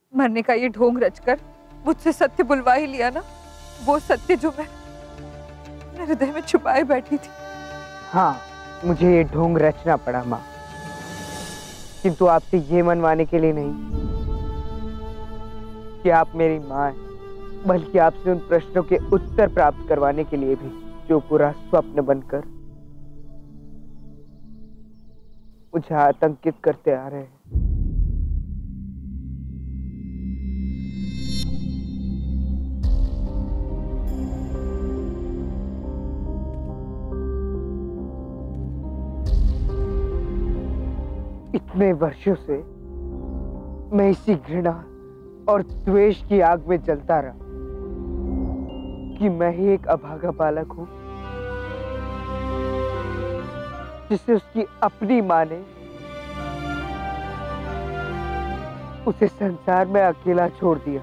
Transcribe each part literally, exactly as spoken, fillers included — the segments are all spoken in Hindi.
मरने का ये ढोंग रचकर मुझसे सत्य बुलवा ही लिया ना, वो सत्य जो मैं मेरे हृदय में छुपाए बैठी थी। हाँ, मुझे ये ढोंग रचना पड़ा माँ, किंतु आपसे ये मनवाने के लिए नहीं कि आप मेरी माँ हैं, बल्कि आपसे उन प्रश्नों के उत्तर प्राप्त करवाने के लिए भी जो पूरा स्वप्न बनकर मुझे आतंकित करते आ रहे हैं। इतने वर्षों से मैं इसी घृणा और द्वेष की आग में जलता रहा कि मैं ही एक अभागा बालक हूं जिसे उसकी अपनी मां ने उसे संसार में अकेला छोड़ दिया।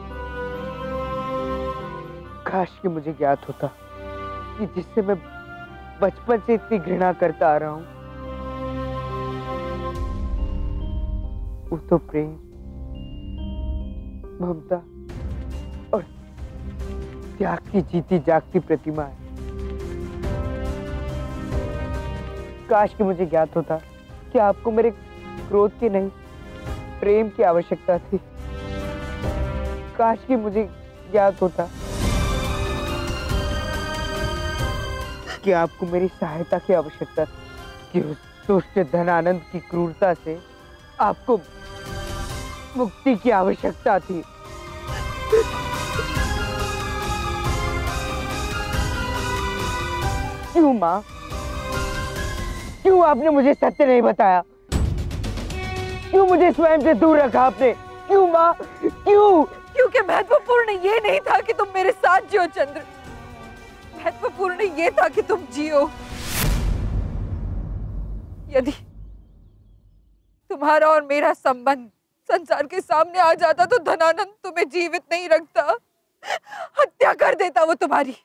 काश कि मुझे ज्ञात होता कि जिससे मैं बचपन से इतनी घृणा करता आ रहा हूं वो तो प्रेम, ममता और त्याग की जीती जागती प्रतिमा है। काश कि मुझे ज्ञात होता कि आपको मेरे क्रोध की नहीं, प्रेम की आवश्यकता थी। काश कि मुझे ज्ञात होता कि आपको मेरी सहायता की आवश्यकता थी, कि उस दुष्ट धनानंद की क्रूरता से आपको मुक्ति की आवश्यकता थी। क्यों माँ? क्यों आपने मुझे सत्य नहीं बताया? क्यों मुझे स्वयं से दूर रखा आपने? क्यों माँ? क्यों? क्योंकि महत्वपूर्ण ये नहीं था कि तुम मेरे साथ जियो चंद्र, महत्वपूर्ण ये था कि तुम जियो। यदि तुम्हारा और मेरा संबंध संसार के सामने आ जाता तो धनानंद तुम्हें जीवित नहीं रखता, हत्या कर देता वो तुम्हारी।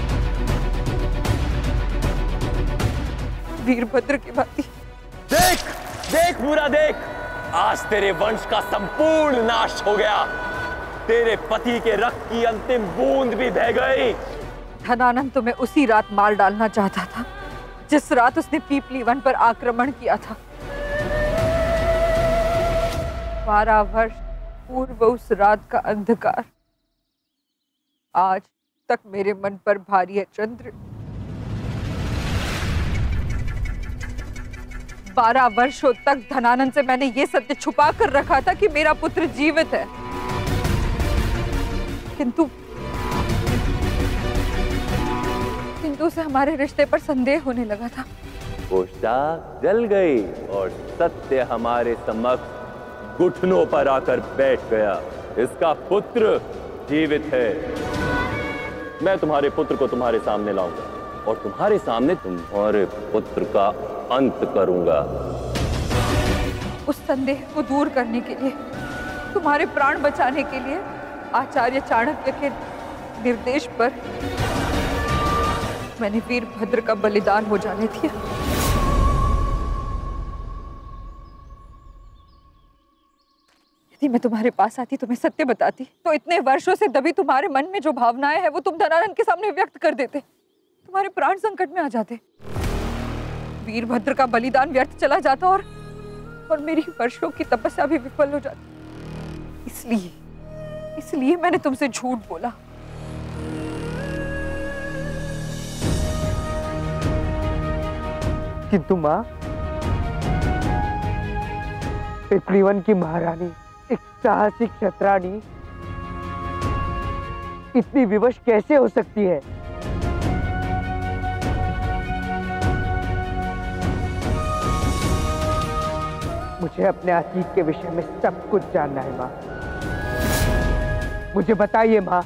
वीरभद्र की भांति। देख, देख पूरा देख, आज तेरे वंश का संपूर्ण नाश हो गया। तेरे पति के रक्त की अंतिम बूंद भी बह गई। धनानंद तुम्हें उसी रात मार डालना चाहता था जिस रात उसने पीपली वन पर आक्रमण किया था। बारह वर्ष पूर्व उस रात का अंधकार आज तक मेरे मन पर भारी है चंद्र। बारह वर्षों तक धनानंद से मैंने ये सत्य छुपा कर रखा था कि मेरा पुत्र जीवित है, किंतु किंतु उसे हमारे रिश्ते पर संदेह होने लगा था। वो शाख जल गई और सत्य हमारे समक्ष घुटनों पर आकर बैठ गया। इसका पुत्र जीवित है। मैं तुम्हारे पुत्र को तुम्हारे सामने लाऊंगा और तुम्हारे सामने तुम्हारे पुत्र का अंत करूंगा। उस संदेह को दूर करने के लिए, तुम्हारे प्राण बचाने के लिए आचार्य चाणक्य के निर्देश पर मैंने वीरभद्र का बलिदान हो जाने दिया। यदि मैं तुम्हारे पास आती, तुम्हें सत्य बताती, तो इतने वर्षों से दबी तुम्हारे मन में जो भावनाएं हैं वो तुम धनानंद के सामने व्यक्त कर देते, तुम्हारे प्राण संकट में आ जाते, वीरभद्र का बलिदान व्यर्थ चला जाता और और मेरी वर्षों की तपस्या भी विफल हो जाती। इसलिए इसलिए मैंने तुमसे झूठ बोला। किंतु माँ, पीपली वन की महारानी, एक साहसिक क्षत्राणी इतनी विवश कैसे हो सकती है? मुझे अपने अतीत के विषय में सब कुछ जानना है माँ। मुझे बताइए माँ।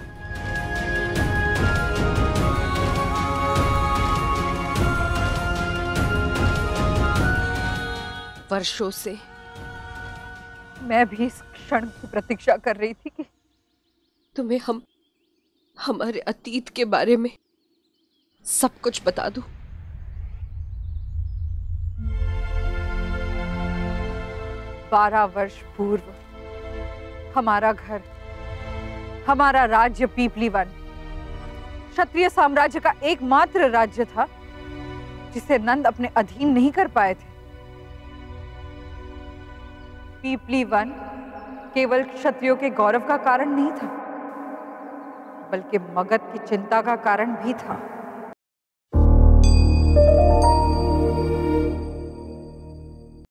वर्षों से मैं भी इस क्षण की प्रतीक्षा कर रही थी कि तुम्हें हम हमारे अतीत के बारे में सब कुछ बता दूं। बारह वर्ष पूर्व हमारा घर, हमारा राज्य पीपली वन क्षत्रिय साम्राज्य का एकमात्र राज्य था जिसे नंद अपने अधीन नहीं कर पाए थे। पीपली वन केवल क्षत्रियों के गौरव का कारण नहीं था, बल्कि मगध की चिंता का कारण भी था।